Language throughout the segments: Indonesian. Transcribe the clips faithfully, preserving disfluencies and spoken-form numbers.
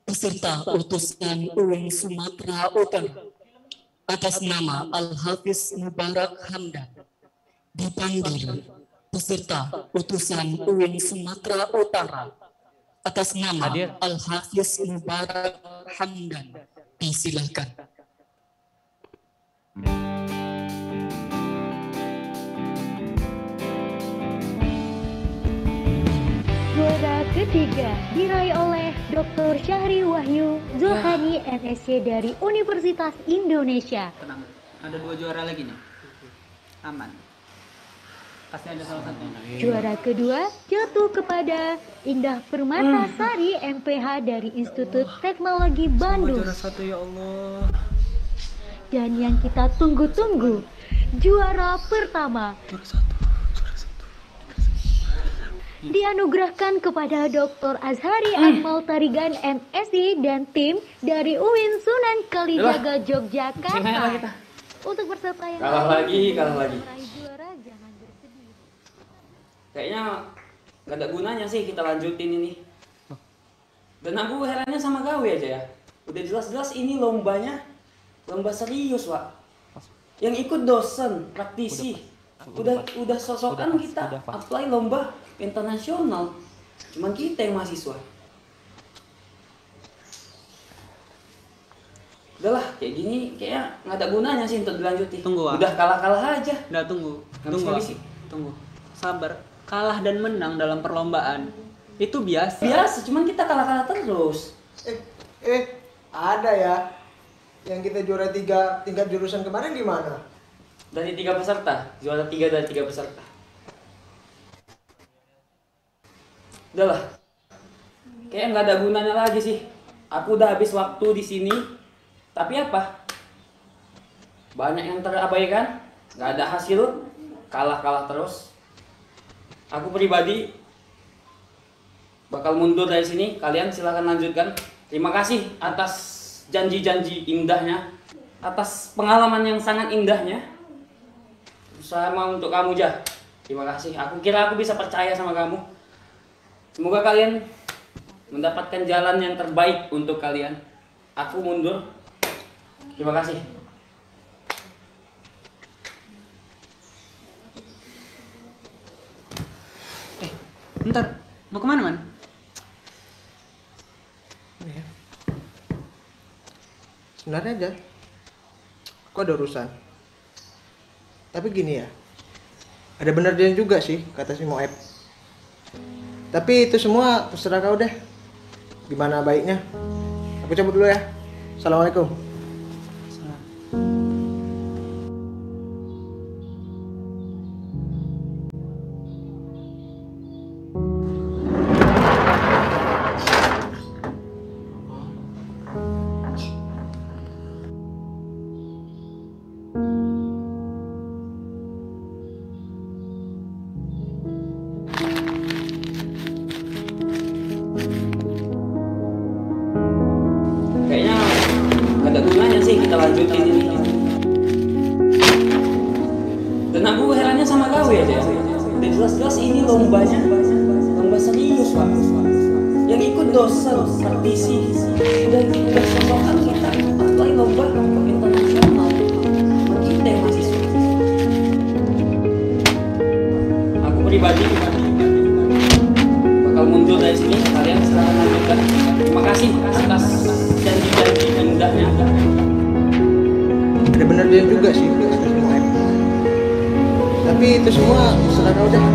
Peserta utusan U N Sumatera Utara atas nama Al-Hafiz Mubarak Hamdan dipanggil. Peserta utusan U N Sumatera Utara atas nama Hadir. Al-Hafiz Mubarak Hamdan disilahkan. Juara ketiga diraih oleh doktor Syahri Wahyu Zulhani M S C dari Universitas Indonesia. Tenang, ada dua juara lagi nih. Aman. Pasti ada salah satu. Juara kedua jatuh kepada Indah Permatasari M P H dari Institut Teknologi Bandung. Juara satu ya Allah. Dan yang kita tunggu-tunggu, juara pertama Juara satu. dianugerahkan kepada doktor Azhari Akmal Tarigan M Si dan tim dari U I N Sunan Kalijaga Yogyakarta. Untuk peserta yang Kalah lagi, kalah lagi. meraih juara, jangan bersedih. Kayaknya gak ada gunanya sih kita lanjutin ini. Dan aku herannya sama gawe aja ya. Udah jelas-jelas ini lombanya lomba serius, Pak. Yang ikut dosen, praktisi. Udah udah sosokan kita apply lomba internasional. Cuman kita yang mahasiswa. Udahlah, kayak gini kayaknya nggak ada gunanya sih untuk dilanjutin. Tunggu, Wak. Udah kalah-kalah aja. Udah tunggu. Nggak Tunggu. bisa Wak. bisik. Tunggu. Sabar. Kalah dan menang dalam perlombaan itu biasa. Biasa, cuman kita kalah-kalah terus. Eh, eh, ada ya. Yang kita juara tiga tingkat jurusan kemarin gimana? Dari tiga peserta, juara tiga dari tiga peserta. Udahlah, kayak nggak ada gunanya lagi sih. Aku udah habis waktu di sini, tapi apa? Banyak yang terabaikan, nggak ada hasil, kalah-kalah terus. Aku pribadi bakal mundur dari sini. Kalian silahkan lanjutkan. Terima kasih atas janji-janji indahnya, atas pengalaman yang sangat indahnya. Sama untuk kamu, Jah. Terima kasih. Aku kira aku bisa percaya sama kamu. Semoga kalian mendapatkan jalan yang terbaik untuk kalian. Aku mundur. Terima kasih. Eh, bentar. Mau kemana, Man? Sebenarnya aja. Kok ada urusan? Tapi gini ya. Ada benernya juga sih kata si Moeb. Tapi itu semua terserah kau deh. Gimana baiknya? Aku cabut dulu ya. Assalamualaikum. Kayaknya gak ada gunanya sih kita lanjutin ini. Dan aku herannya sama gawe aja. Udah jelas-jelas ini lombanya lomba serius, Pak. Yang ikut dosen, praktisi. Udah udah sosokan kita apply lomba internasional. Kita yang mahasiswa. Aku pribadi bakal mundur dari sini. Kalian silahkan lanjutkan. Terima kasih atas janji-janji indahnya. Ada benernya juga sih kata si Moeb. Tapi itu semua terserah kau deh.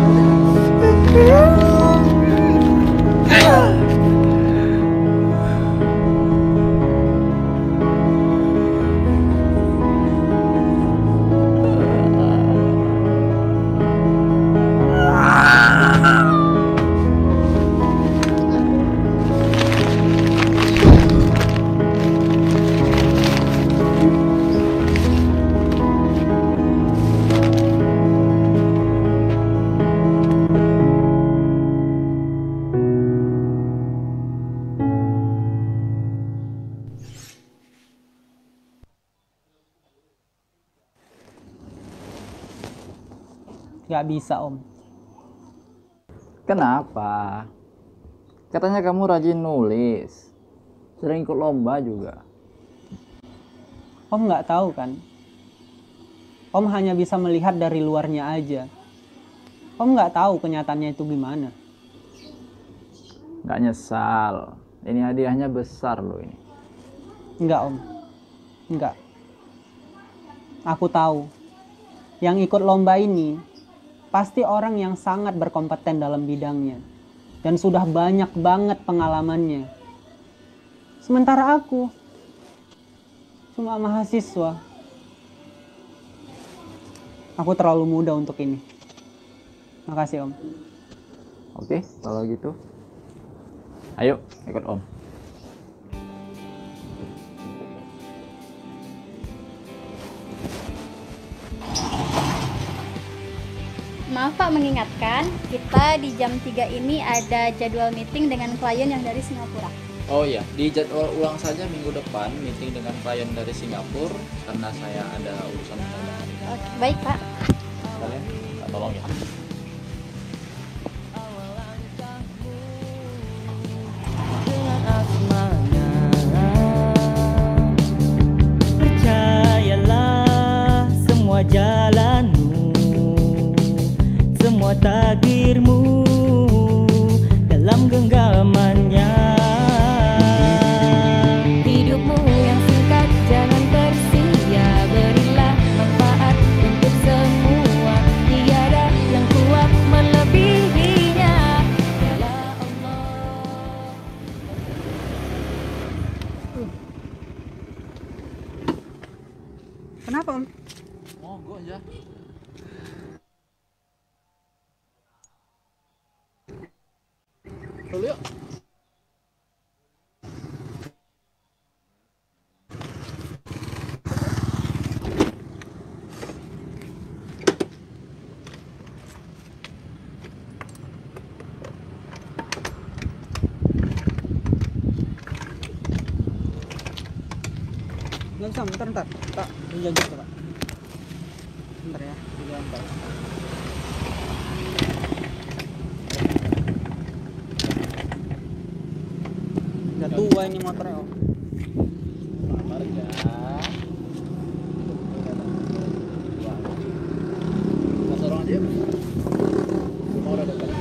Gak bisa, Om. Kenapa? Katanya kamu rajin nulis. sering ikut lomba juga. Om nggak tahu kan? Om hanya bisa melihat dari luarnya aja. Om nggak tahu kenyataannya itu gimana. Nggak nyesal. Ini hadiahnya besar loh ini. Enggak Om, enggak. Aku tahu, yang ikut lomba ini pasti orang yang sangat berkompeten dalam bidangnya dan sudah banyak banget pengalamannya. Sementara aku cuma mahasiswa. Aku terlalu muda untuk ini. Makasih Om. Oke, kalau gitu. Ayo, ikut Om. Maaf Pak mengingatkan, kita di jam tiga ini ada jadwal meeting dengan klien yang dari Singapura. Oh iya, di jadwal ulang saja minggu depan meeting dengan klien dari Singapura karena saya ada urusan mendadak. Oke, baik Pak. Kalian minta tolong ya. Percayalah semua jalanmu, semua takdirmu dalam genggamannya. Hidupmu yang singkat jangan tersia, berilah manfaat untuk semua. Tiada yang kuat melebihinya. Ya Allah. Kenapa Om? Monggo aja. Dulu yuk. Nggak bisa, bentar, bentar. Pak, dijajak Pak. Bentar ya, di lantai. Udah tua ini motornya Om. Sabar ya. Kita dorong aja. Mau udah dekat.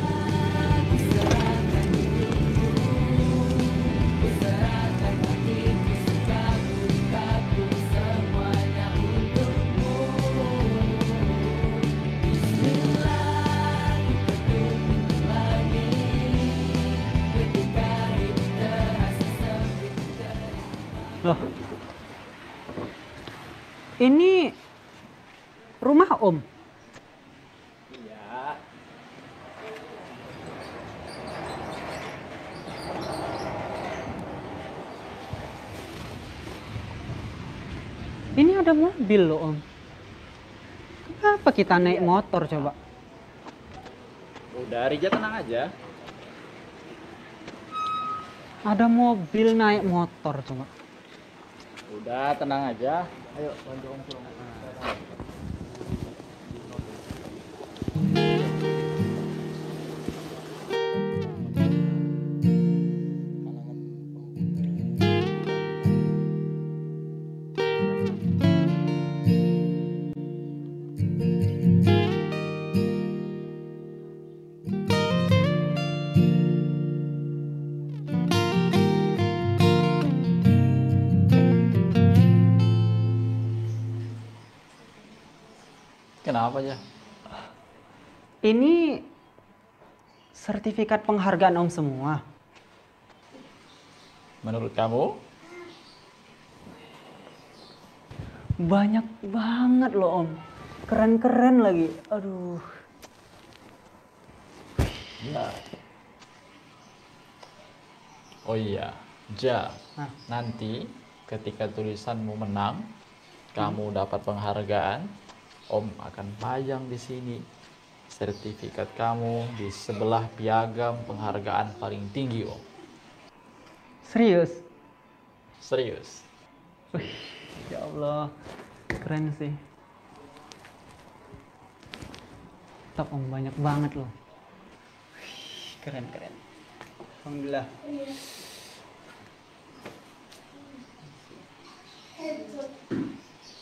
Loh. Ini rumah Om. Iya. Ini ada mobil loh Om. Kenapa kita naik motor coba? Udah, Rija tenang aja. Ada mobil naik motor coba. Udah, tenang aja. Ayo, bantu Om turun. Kenapa aja? Ini sertifikat penghargaan Om semua. Menurut kamu? Banyak banget loh Om. Keren-keren lagi. Aduh. Ya. Oh iya, Ja. Hah? Nanti ketika tulisanmu menang, kamu dapat penghargaan, Om akan pajang di sini sertifikat kamu di sebelah piagam penghargaan paling tinggi, Om. Serius? Serius. Wih, ya Allah. Keren sih. Top Om, banyak banget loh. Wih, keren-keren. Alhamdulillah.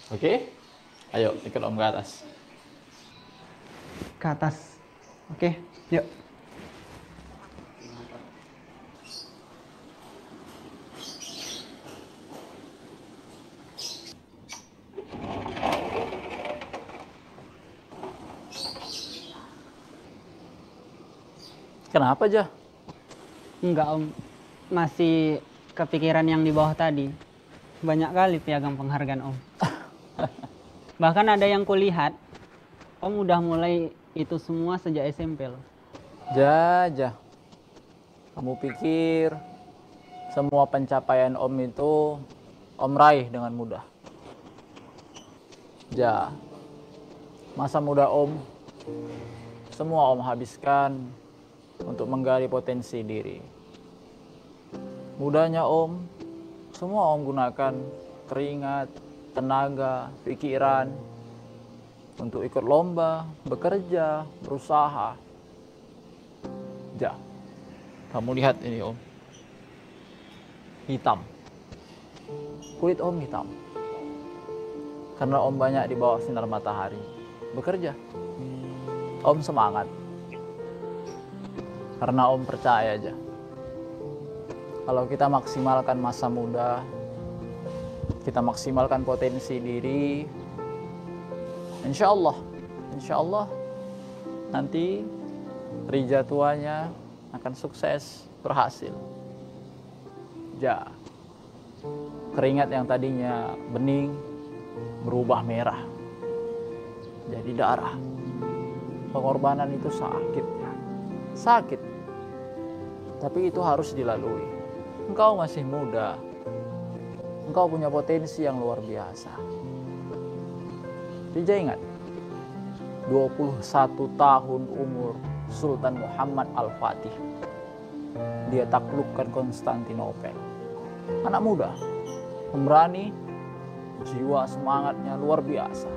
Oke? Ayo, ikut Om ke atas. Ke atas. Oke, yuk. Kenapa, Jah? Enggak, Om. Masih kepikiran yang di bawah tadi. Banyak kali piagam penghargaan, Om. Bahkan ada yang kulihat, Om udah mulai itu semua sejak S M P loh. Jah, Jah. Kamu pikir semua pencapaian Om itu Om raih dengan mudah? Jah, masa muda Om semua Om habiskan untuk menggali potensi diri. Mudanya Om, semua Om gunakan keringat, tenaga, pikiran untuk ikut lomba, bekerja, berusaha. Ja, kamu lihat ini Om. Hitam. Kulit Om hitam. Karena Om banyak di bawah sinar matahari. Bekerja. Om semangat. Karena Om percaya aja, kalau kita maksimalkan masa muda, kita maksimalkan potensi diri, insya Allah, insya Allah nanti Rija tuanya akan sukses, berhasil. Ja, keringat yang tadinya bening berubah merah, jadi darah. Pengorbanan itu sakit, ya. Sakit. Tapi itu harus dilalui. Engkau masih muda. Engkau punya potensi yang luar biasa. Rija ingat, dua puluh satu tahun umur Sultan Muhammad Al-Fatih. Dia taklukkan Konstantinopel. Anak muda, pemberani, jiwa semangatnya luar biasa.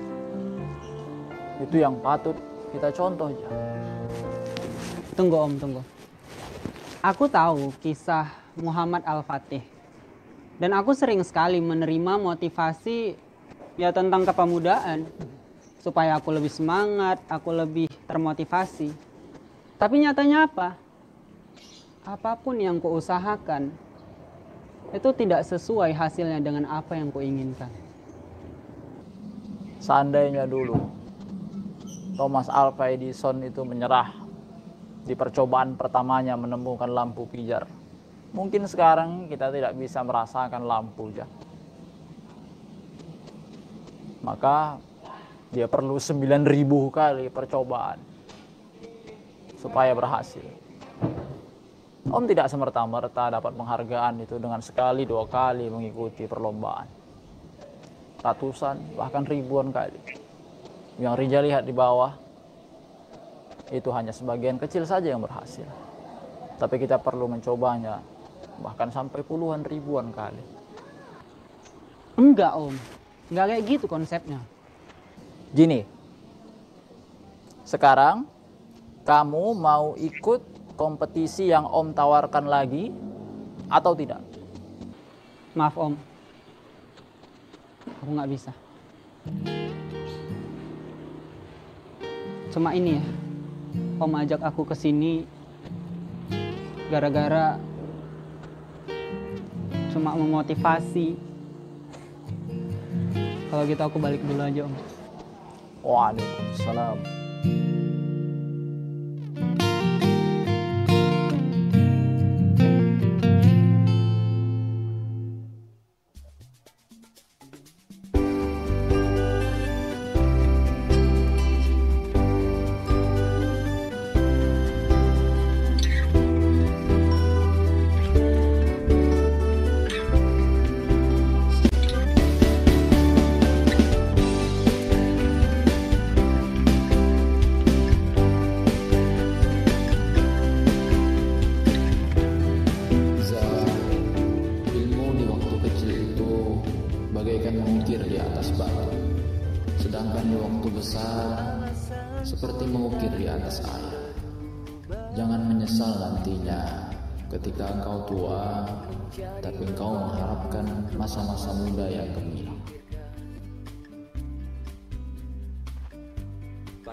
Itu yang patut kita contoh aja. Tunggu Om, tunggu. Aku tahu kisah Muhammad Al-Fatih. Dan aku sering sekali menerima motivasi ya tentang kepemudaan. Supaya aku lebih semangat, aku lebih termotivasi. Tapi nyatanya apa? Apapun yang kuusahakan, itu tidak sesuai hasilnya dengan apa yang kuinginkan. Seandainya dulu Thomas Alva Edison itu menyerah di percobaan pertamanya menemukan lampu pijar, mungkin sekarang kita tidak bisa merasakan lampu, ja. Maka dia perlu sembilan ribu kali percobaan supaya berhasil. Om tidak semerta-merta dapat penghargaan itu dengan sekali dua kali mengikuti perlombaan. Ratusan bahkan ribuan kali. Yang Rija lihat di bawah itu hanya sebagian kecil saja yang berhasil. Tapi kita perlu mencobanya bahkan sampai puluhan ribuan kali. Enggak Om, enggak kayak gitu konsepnya. Gini, sekarang kamu mau ikut kompetisi yang Om tawarkan lagi atau tidak? Maaf Om, aku nggak bisa. Cuma ini ya, Om ajak aku ke sini gara-gara cuma memotivasi. Kalau gitu aku balik dulu aja Om. Waalaikumsalam. Seperti mengukir di atas air. Jangan menyesal nantinya ketika engkau tua, tapi engkau mengharapkan masa-masa muda yang gemilang.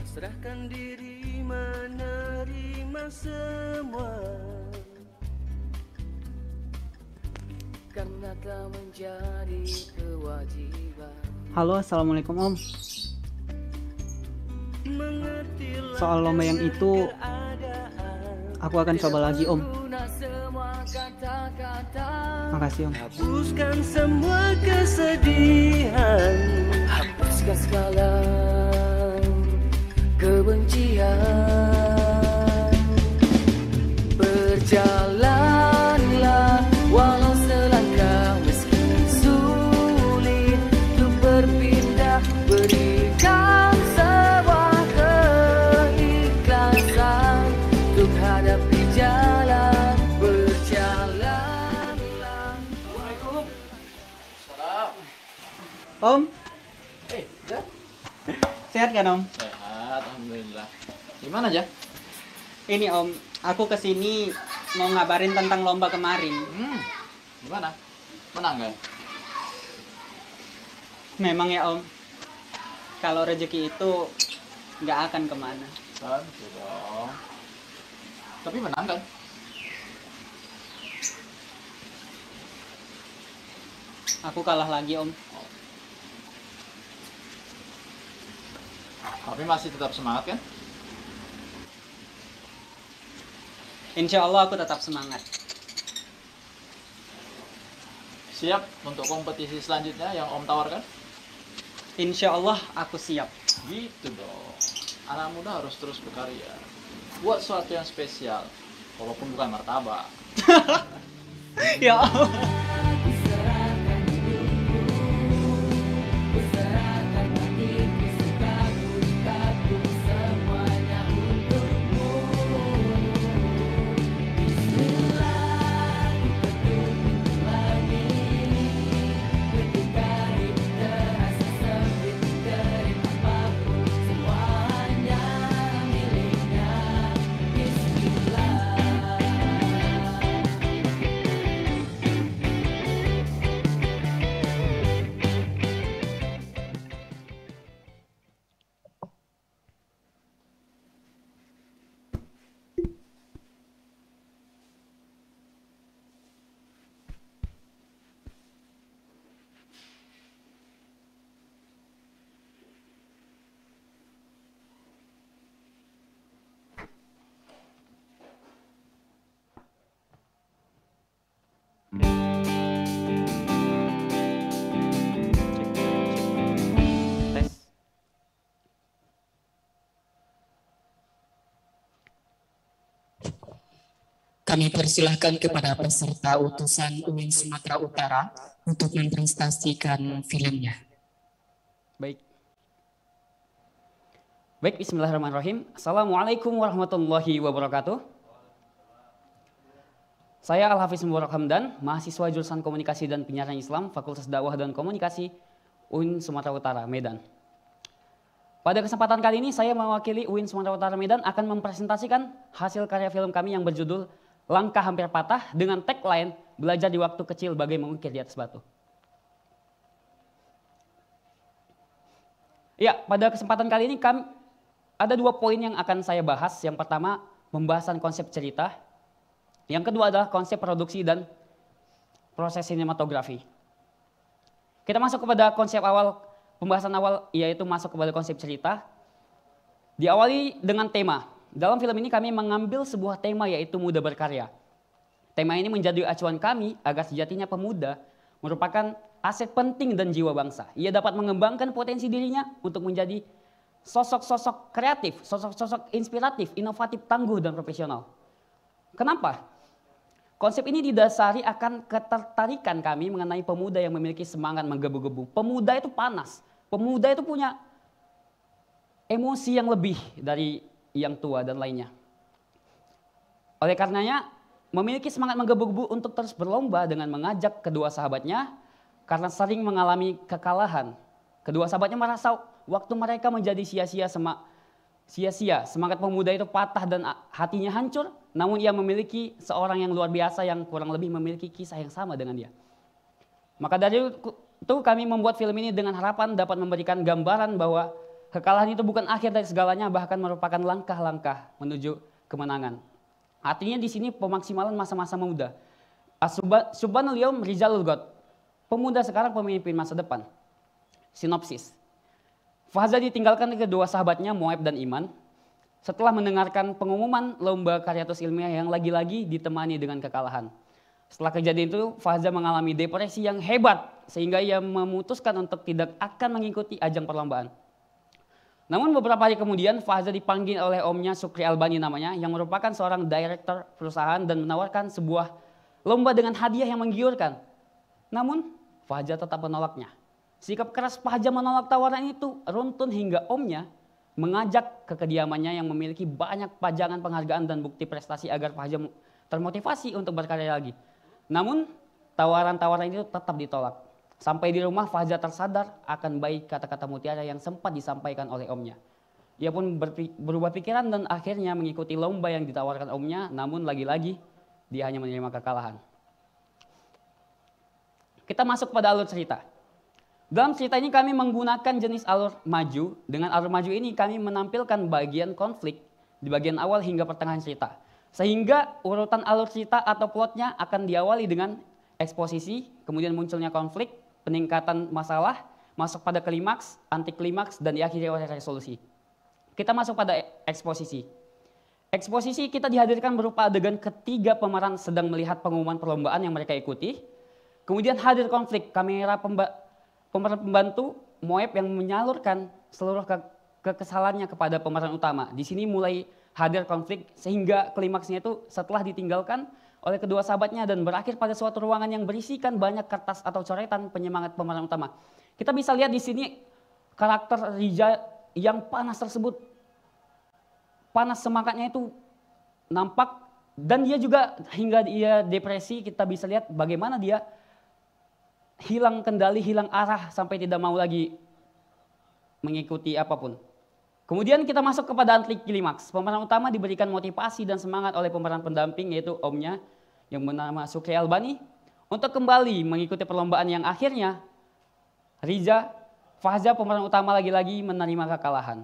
Serahkan diri menerima semua, karena telah menjadi kewajiban. Halo, assalamualaikum Om. Soal lomba yang itu, aku akan coba lagi Om. Makasih Om. Hapuskan semua kesedihan, hapuskan segala kebencian. Berjalanlah walau selangkah, meski sulit untuk berpindah. Berikan sebuah keikhlasan untuk hadapi jalan. Berjalanlah. Assalamualaikum. Salam. Om, Eh, ya? sehat kan Om? Sehat, alhamdulillah. Gimana aja? Ini Om, aku kesini mau ngabarin tentang lomba kemarin. Hmm, gimana? Menang nggak? Memang ya Om, kalau rezeki itu nggak akan kemana. Tentu dong. Tapi menang kan? Aku kalah lagi Om. Tapi masih tetap semangat kan? Insya Allah aku tetap semangat. Siap untuk kompetisi selanjutnya yang Om tawarkan? Insya Allah aku siap. Gitu dong. Anak muda harus terus berkarya. Buat sesuatu yang spesial, walaupun bukan martabak. Ya Allah. Kami persilahkan kepada peserta utusan U I N Sumatera Utara untuk mempresentasikan filmnya. Baik. Baik, bismillahirrahmanirrahim. Assalamualaikum warahmatullahi wabarakatuh. Saya Al-Hafiz Mubarak Hamdan, mahasiswa jurusan Komunikasi dan Penyiaran Islam, Fakultas Dakwah dan Komunikasi, U I N Sumatera Utara, Medan. Pada kesempatan kali ini saya mewakili U I N Sumatera Utara Medan akan mempresentasikan hasil karya film kami yang berjudul Langkah Hampir Patah dengan tagline belajar di waktu kecil bagai mengukir di atas batu. Ya, pada kesempatan kali ini kami ada dua poin yang akan saya bahas. Yang pertama, pembahasan konsep cerita. Yang kedua adalah konsep produksi dan proses sinematografi. Kita masuk kepada konsep awal, pembahasan awal, yaitu masuk kepada konsep cerita. Diawali dengan tema. Dalam film ini kami mengambil sebuah tema, yaitu muda berkarya. Tema ini menjadi acuan kami agar sejatinya pemuda merupakan aset penting dan jiwa bangsa. Ia dapat mengembangkan potensi dirinya untuk menjadi sosok-sosok kreatif, sosok-sosok inspiratif, inovatif, tangguh, dan profesional. Kenapa? Konsep ini didasari akan ketertarikan kami mengenai pemuda yang memiliki semangat menggebu-gebu. Pemuda itu panas, pemuda itu punya emosi yang lebih dari yang tua dan lainnya. Oleh karenanya, memiliki semangat menggebu-gebu untuk terus berlomba dengan mengajak kedua sahabatnya karena sering mengalami kekalahan. Kedua sahabatnya merasa waktu mereka menjadi sia-sia, sema, sia-sia, semangat pemuda itu patah dan hatinya hancur, namun ia memiliki seorang yang luar biasa yang kurang lebih memiliki kisah yang sama dengan dia. Maka dari itu kami membuat film ini dengan harapan dapat memberikan gambaran bahwa kekalahan itu bukan akhir dari segalanya, bahkan merupakan langkah-langkah menuju kemenangan. Artinya di sini pemaksimalan masa-masa muda. Subhanal Yaum Rizalul God. Pemuda sekarang pemimpin masa depan. Sinopsis. Fahza ditinggalkan kedua sahabatnya Moab dan Iman setelah mendengarkan pengumuman lomba karyatus ilmiah yang lagi-lagi ditemani dengan kekalahan. Setelah kejadian itu, Fahza mengalami depresi yang hebat sehingga ia memutuskan untuk tidak akan mengikuti ajang perlombaan. Namun beberapa hari kemudian, Fahza dipanggil oleh omnya Sukri Albani namanya, yang merupakan seorang direktur perusahaan dan menawarkan sebuah lomba dengan hadiah yang menggiurkan. Namun, Fahza tetap menolaknya. Sikap keras Fahza menolak tawaran itu runtun hingga omnya mengajak ke kediamannya yang memiliki banyak pajangan penghargaan dan bukti prestasi agar Fahza termotivasi untuk berkarya lagi. Namun, tawaran-tawaran itu tetap ditolak. Sampai di rumah, Fahza tersadar akan baik kata-kata mutiara yang sempat disampaikan oleh omnya. Ia pun berubah pikiran dan akhirnya mengikuti lomba yang ditawarkan omnya, namun lagi-lagi dia hanya menerima kekalahan. Kita masuk pada alur cerita. Dalam cerita ini kami menggunakan jenis alur maju. Dengan alur maju ini kami menampilkan bagian konflik di bagian awal hingga pertengahan cerita. Sehingga urutan alur cerita atau plotnya akan diawali dengan eksposisi, kemudian munculnya konflik, peningkatan masalah, masuk pada klimaks, anti klimaks, dan diakhiri oleh resolusi. Kita masuk pada eksposisi. Eksposisi kita dihadirkan berupa adegan ketiga pemeran sedang melihat pengumuman perlombaan yang mereka ikuti. Kemudian hadir konflik, kamera pemba pemeran pembantu Moab yang menyalurkan seluruh ke kekesalannya kepada pemeran utama. Di sini mulai hadir konflik sehingga klimaksnya itu setelah ditinggalkan oleh kedua sahabatnya dan berakhir pada suatu ruangan yang berisikan banyak kertas atau coretan penyemangat pemeran utama. Kita bisa lihat di sini karakter Riza yang panas tersebut, panas semangatnya itu nampak, dan dia juga hingga dia depresi. Kita bisa lihat bagaimana dia hilang kendali, hilang arah sampai tidak mau lagi mengikuti apapun. Kemudian kita masuk kepada anti klimaks. Pemeran utama diberikan motivasi dan semangat oleh pemeran pendamping yaitu omnya yang bernama Sukri Albani untuk kembali mengikuti perlombaan yang akhirnya Riza, Fahza pemeran utama lagi-lagi menerima kekalahan.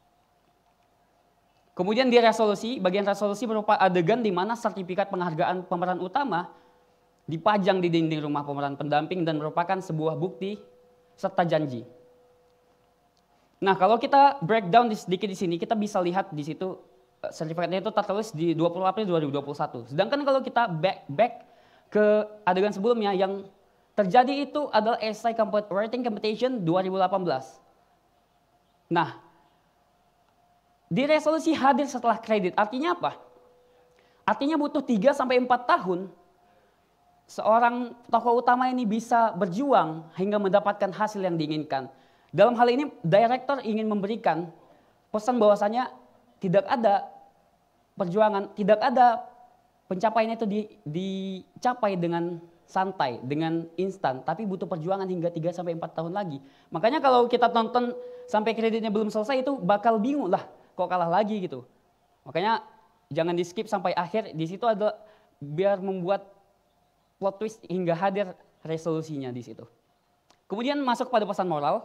Kemudian di resolusi, bagian resolusi berupa adegan di mana sertifikat penghargaan pemeran utama dipajang di dinding rumah pemeran pendamping dan merupakan sebuah bukti serta janji. Nah, kalau kita breakdown di sedikit di sini, kita bisa lihat di situ sertifikatnya itu tertulis di dua puluh April dua ribu dua puluh satu. Sedangkan kalau kita back back ke adegan sebelumnya yang terjadi itu adalah Essay Writing Competition dua ribu delapan belas. Nah, di resolusi hadir setelah kredit. Artinya apa? Artinya butuh tiga sampai empat tahun seorang tokoh utama ini bisa berjuang hingga mendapatkan hasil yang diinginkan. Dalam hal ini, director ingin memberikan pesan bahwasanya tidak ada perjuangan, tidak ada pencapaian itu di, dicapai dengan santai, dengan instan, tapi butuh perjuangan hingga tiga sampai empat tahun lagi. Makanya kalau kita tonton sampai kreditnya belum selesai itu bakal bingung lah, kok kalah lagi gitu. Makanya jangan di skip sampai akhir, di situ ada biar membuat plot twist hingga hadir resolusinya di situ. Kemudian masuk pada pesan moral.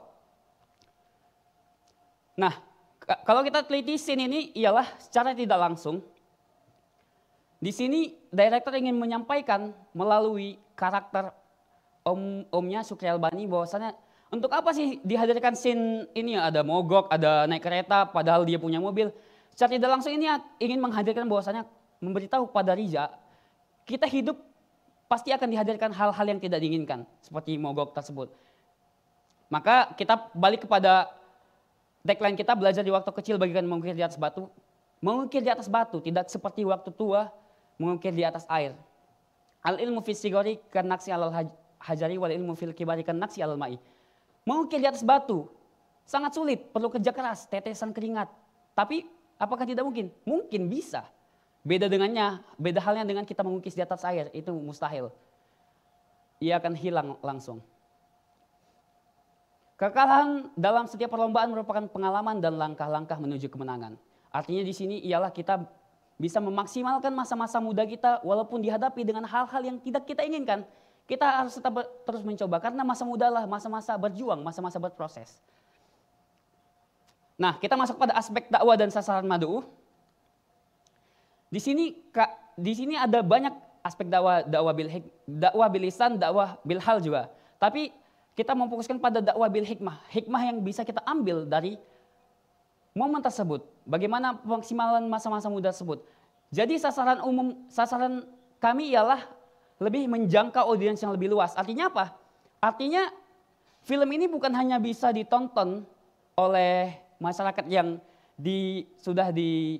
Nah, kalau kita teliti scene ini ialah secara tidak langsung. Di sini director ingin menyampaikan melalui karakter om omnya Sukri Albani bahwasanya untuk apa sih dihadirkan scene ini, ada mogok, ada naik kereta padahal dia punya mobil. Secara tidak langsung ini ingin menghadirkan bahwasanya memberitahu pada Riza, kita hidup pasti akan dihadirkan hal-hal yang tidak diinginkan seperti mogok tersebut. Maka kita balik kepada tagline kita, belajar di waktu kecil bagikan mengukir di atas batu. Mengukir di atas batu tidak seperti waktu tua mengukir di atas air. Al ilmu fis sigori kan naksi alal hajari wal ilmu fil kibari kan naksi alal ma'i. Mengukir di atas batu sangat sulit, perlu kerja keras, tetesan keringat. Tapi apakah tidak mungkin? Mungkin bisa. Beda dengannya, beda halnya dengan kita mengukis di atas air, itu mustahil. Ia akan hilang langsung. Kekalahan dalam setiap perlombaan merupakan pengalaman dan langkah-langkah menuju kemenangan. Artinya di sini ialah kita bisa memaksimalkan masa-masa muda kita walaupun dihadapi dengan hal-hal yang tidak kita inginkan. Kita harus tetap terus mencoba karena masa muda lah masa-masa berjuang, masa-masa berproses. Nah, kita masuk pada aspek dakwah dan sasaran mad'u. Di sini Kak, di sini ada banyak aspek dakwah, dakwah bil hik, dakwah bil lisan, dakwah bil hal juga. Tapi kita memfokuskan pada dakwah bil hikmah, hikmah yang bisa kita ambil dari momen tersebut. Bagaimana pemaksimalan masa-masa muda tersebut. Jadi sasaran umum, sasaran kami ialah lebih menjangkau audiens yang lebih luas. Artinya apa? Artinya film ini bukan hanya bisa ditonton oleh masyarakat yang di, sudah di,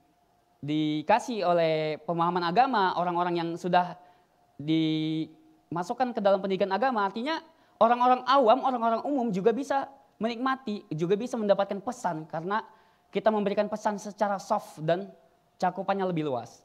dikasih oleh pemahaman agama, orang-orang yang sudah dimasukkan ke dalam pendidikan agama. Artinya orang-orang awam, orang-orang umum juga bisa menikmati, juga bisa mendapatkan pesan karena kita memberikan pesan secara soft dan cakupannya lebih luas.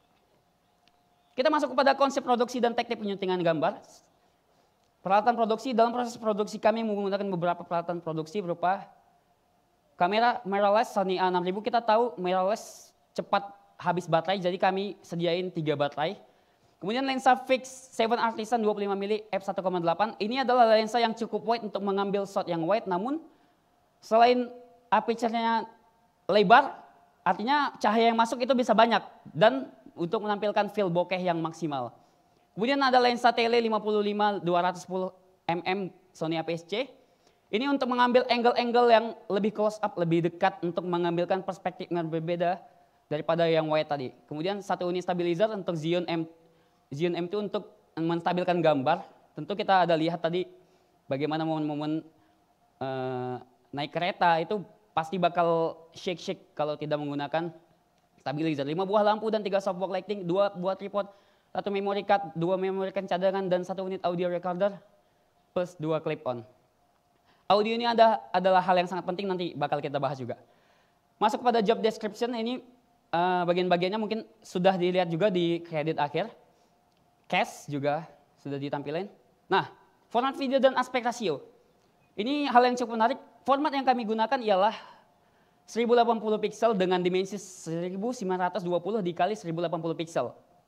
Kita masuk kepada konsep produksi dan teknik penyuntingan gambar. Peralatan produksi, dalam proses produksi kami menggunakan beberapa peralatan produksi berupa kamera mirrorless Sony A enam ribu. Kita tahu mirrorless cepat habis baterai, jadi kami sediain tiga baterai. Kemudian lensa fix tujuh Artisan dua puluh lima milimeter f satu koma delapan. Ini adalah lensa yang cukup wide untuk mengambil shot yang wide, namun selain aperture-nya lebar, artinya cahaya yang masuk itu bisa banyak dan untuk menampilkan field bokeh yang maksimal. Kemudian ada lensa tele lima puluh lima dua ratus sepuluh milimeter Sony A P S C. Ini untuk mengambil angle-angle yang lebih close up, lebih dekat untuk mengambilkan perspektif yang berbeda daripada yang wide tadi. Kemudian satu unit stabilizer untuk Xeon M Xeon M dua untuk menstabilkan gambar. Tentu kita ada lihat tadi bagaimana momen-momen uh, naik kereta itu pasti bakal shake-shake kalau tidak menggunakan stabilizer. lima buah lampu dan tiga softbox lighting, dua buah tripod, satu memory card, dua memory card cadangan dan satu unit audio recorder plus dua clip on. Audio ini ada, adalah hal yang sangat penting, nanti bakal kita bahas juga. Masuk pada job description, ini uh, bagian-bagiannya mungkin sudah dilihat juga di kredit akhir. Cast juga sudah ditampilkan. Nah, format video dan aspek rasio. Ini hal yang cukup menarik. Format yang kami gunakan ialah seribu delapan puluh pixel dengan dimensi seribu sembilan ratus dua puluh dikali seribu delapan puluh pixel.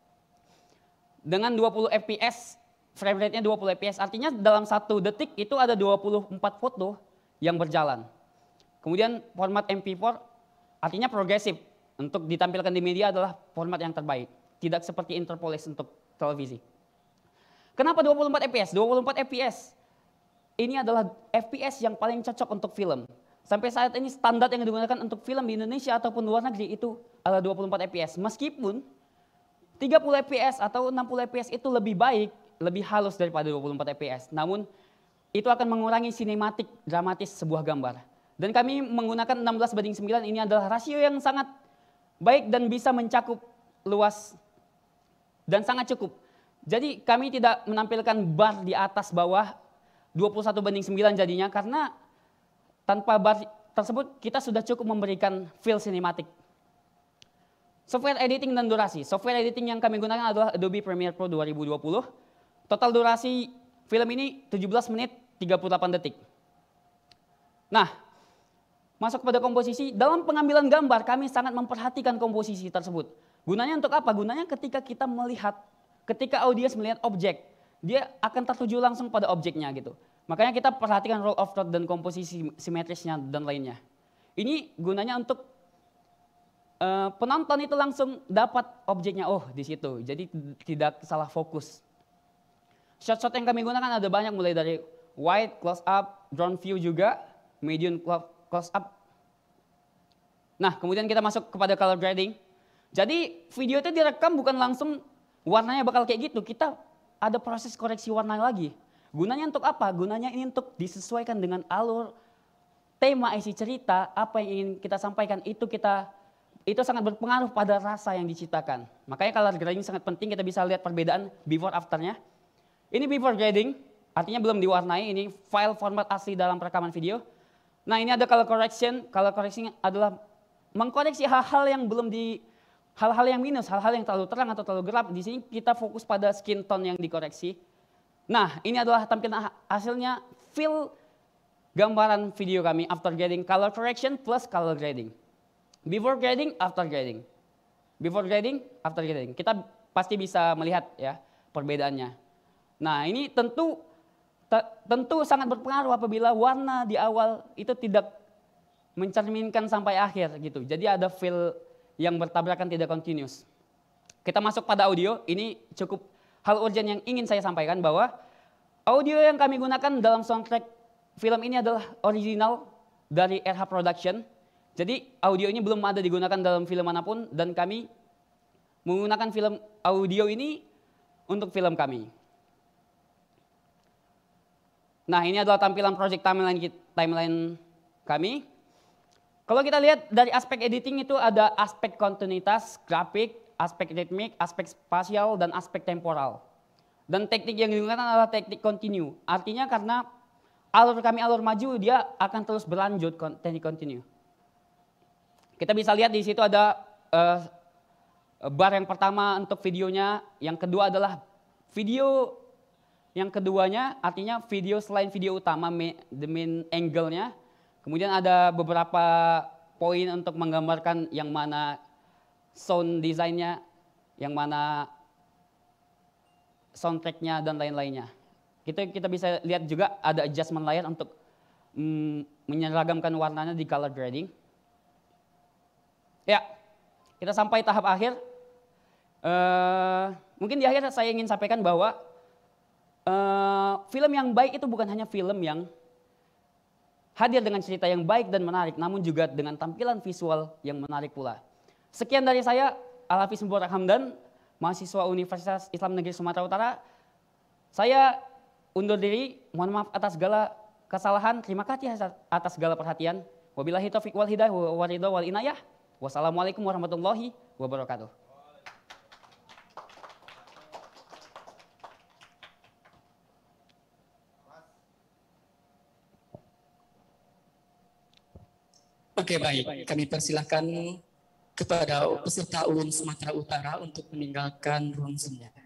Dengan dua puluh F P S, frame rate-nya dua puluh F P S, artinya dalam satu detik itu ada dua puluh empat foto yang berjalan. Kemudian format M P empat, artinya progresif, untuk ditampilkan di media adalah format yang terbaik. Tidak seperti interpolase untuk televisi. Kenapa dua puluh empat F P S? dua puluh empat F P S ini adalah F P S yang paling cocok untuk film. Sampai saat ini standar yang digunakan untuk film di Indonesia ataupun luar negeri itu adalah dua puluh empat F P S. Meskipun tiga puluh F P S atau enam puluh F P S itu lebih baik, lebih halus daripada dua puluh empat F P S. Namun itu akan mengurangi sinematik dramatis sebuah gambar. Dan kami menggunakan enam belas banding sembilan, ini adalah rasio yang sangat baik dan bisa mencakup luas dan sangat cukup. Jadi kami tidak menampilkan bar di atas bawah dua puluh satu banding sembilan jadinya, karena tanpa bar tersebut kita sudah cukup memberikan feel sinematik. Software editing dan durasi. Software editing yang kami gunakan adalah Adobe Premiere Pro dua ribu dua puluh. Total durasi film ini tujuh belas menit tiga puluh delapan detik. Nah, masuk pada komposisi. Dalam pengambilan gambar kami sangat memperhatikan komposisi tersebut. Gunanya untuk apa? Gunanya ketika kita melihat, ketika audiens melihat objek, dia akan tertuju langsung pada objeknya gitu. Makanya kita perhatikan roll of thought dan komposisi simetrisnya dan lainnya. Ini gunanya untuk uh, penonton itu langsung dapat objeknya, oh di situ. Jadi tidak salah fokus. Shot-shot yang kami gunakan ada banyak, mulai dari wide, close up, drone view juga, medium close up. Nah, kemudian kita masuk kepada color grading. Jadi video itu direkam bukan langsung warnanya bakal kayak gitu. Kita ada proses koreksi warna lagi. Gunanya untuk apa? Gunanya ini untuk disesuaikan dengan alur, tema isi cerita, apa yang ingin kita sampaikan, itu kita itu sangat berpengaruh pada rasa yang diciptakan. Makanya color grading sangat penting, kita bisa lihat perbedaan before afternya. Ini before grading, artinya belum diwarnai, ini file format asli dalam rekaman video. Nah, ini ada color correction. Color correction adalah mengkoreksi hal-hal yang belum di hal-hal yang minus, hal-hal yang terlalu terang atau terlalu gelap. Di sini kita fokus pada skin tone yang dikoreksi. Nah, ini adalah tampilan hasilnya feel gambaran video kami after grading, color correction plus color grading. Before grading, after grading. Before grading, after grading. Kita pasti bisa melihat ya perbedaannya. Nah, ini tentu tentu sangat berpengaruh apabila warna di awal itu tidak mencerminkan sampai akhir gitu. Jadi ada feel yang bertabrakan tidak continuous. Kita masuk pada audio, ini cukup hal urgent yang ingin saya sampaikan bahwa audio yang kami gunakan dalam soundtrack film ini adalah original dari R H Production. Jadi audio ini belum ada digunakan dalam film manapun dan kami menggunakan film audio ini untuk film kami. Nah, ini adalah tampilan project timeline timeline kami. Kalau kita lihat dari aspek editing itu ada aspek kontinuitas, grafik, aspek ritmik, aspek spasial, dan aspek temporal. Dan teknik yang digunakan adalah teknik continue. Artinya karena alur kami alur maju, dia akan terus berlanjut, teknik continue. Kita bisa lihat di situ ada uh, bar yang pertama untuk videonya, yang kedua adalah video yang keduanya, artinya video selain video utama, the main angle-nya. Kemudian ada beberapa poin untuk menggambarkan yang mana sound design-nya, yang mana soundtrack-nya, dan lain-lainnya. Kita, kita bisa lihat juga ada adjustment layer untuk mm, menyeragamkan warnanya di color grading. Ya, kita sampai tahap akhir. Uh, mungkin di akhir saya ingin sampaikan bahwa Uh, film yang baik itu bukan hanya film yang hadir dengan cerita yang baik dan menarik, namun juga dengan tampilan visual yang menarik pula. Sekian dari saya, Al-Hafiz Mubarak Hamdan, mahasiswa Universitas Islam Negeri Sumatera Utara. Saya undur diri, mohon maaf atas segala kesalahan, terima kasih atas segala perhatian. Wabillahi taufiq wal hidayah wa ridha wal inayah. Wassalamualaikum warahmatullahi wabarakatuh. Oke, baik. Kami persilahkan kepada peserta U I N Sumatera Utara untuk meninggalkan ruang seminar.